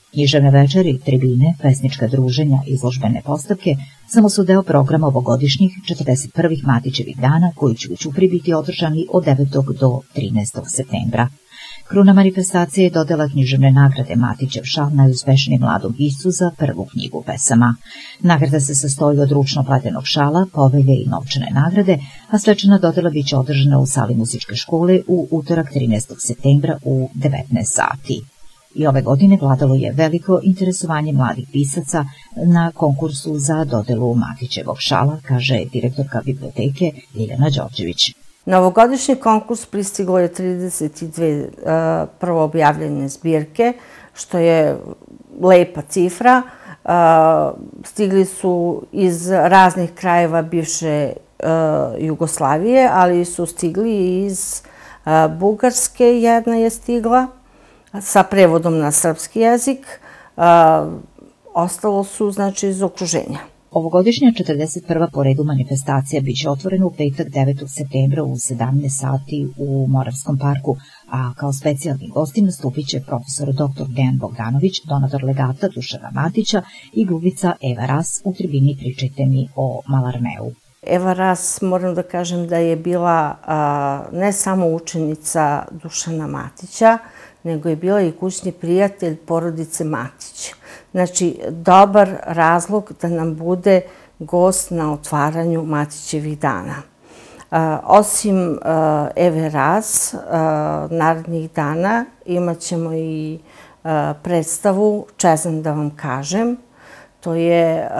Književne večeri, tribine, pesnička druženja i izložbene postavke samo su deo programa ovogodišnjih 41. Matićevih dana koji će u Ćupriji biti održani od 9. do 13. septembra. Kruna manifestacije je dodela književne nagrade Matićev šal najuspešnijem mladom piscu za prvu knjigu pesama. Nagrada se sastoji od ručno pletenog šala, povelje i novčane nagrade, a svečana dodela biće održana u sali muzičke škole u utorak 13. septembra u 19 sati. I ove godine vladalo je veliko interesovanje mladih pisaca na konkursu za dodelu Matićevog šala, kaže direktorka biblioteke Ljiljana Đorđević. Na ovogodišnji konkurs pristiglo je 32 prvo objavljene zbirke, što je lepa cifra. Stigli su iz raznih krajeva bivše Jugoslavije, ali su stigli i iz Bugarske, jedna je stigla sa prevodom na srpski jezik. Ostalo su, znači, iz okruženja. Ovogodišnja 41. po redu manifestacija biće otvorena u petak 9. septembra u 17 sati u Moravskom parku, a kao specijalni gosti nastupit će profesor dr. Dejan Bogdanović, donator legata Dušana Matića i glumica Eva Ras u tribini Pričajte mi o Malarmeu. Eva Ras, moram da kažem da je bila ne samo učenica Dušana Matića, nego je bila i kućni prijatelj porodice Matić. Znači, dobar razlog da nam bude gost na otvaranju Matićevih dana. Osim Eve Ras, narednih dana imat ćemo i predstavu Čezam da vam kažem. To je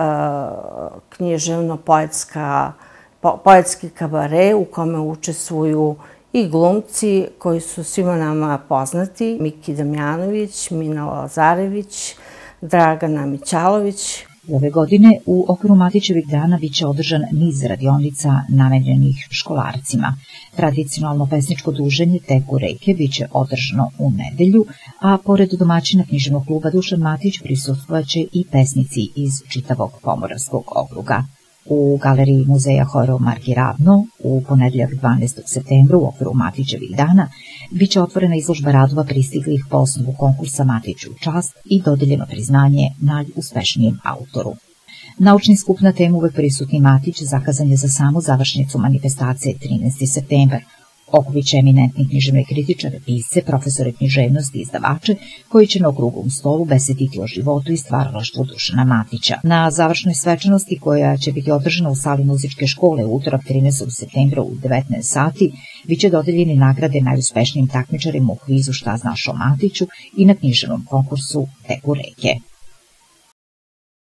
književno-poetski kabare u kome učestvuju i glumci koji su svima nama poznati, Miki Damjanović, Mina Lazarević, Dragana Mićalović. Ove godine u okviru Matićevih dana biće održan niz radionica namenjenih školarcima. Tradicionalno pesničko druženje Teku reke biće održano u nedelju, a pored domaćina književnog kluba Dušan Matić prisustvovaće i pesnici iz čitavog Pomoravskog okruga. U galeriji muzeja Horeo Marki Ravno u ponedeljak 12. septembra u okviru Matićevih dana biće otvorena izložba radova pristiglih po osnovu konkursa Matiću čast i dodeljeno priznanje najuspešnijem autoru. Naučni skup na temu Uvek prisutni Matić zakazan je za samu završnicu manifestacije 13. septembar. Okupit će eminentni književne kritičare, pisce, profesore književnosti i izdavače koji će na okruglom stolu besediti o životu i stvaralaštvu Dušana Matića. Na završnoj svečanosti koja će biti održana u sali muzičke škole u utorak 13. septembra u 19 sati biće dodeljeni nagrade najuspešnijim takmičarima u kvizu Šta znaš o Matiću i na književnom konkursu Teku reke.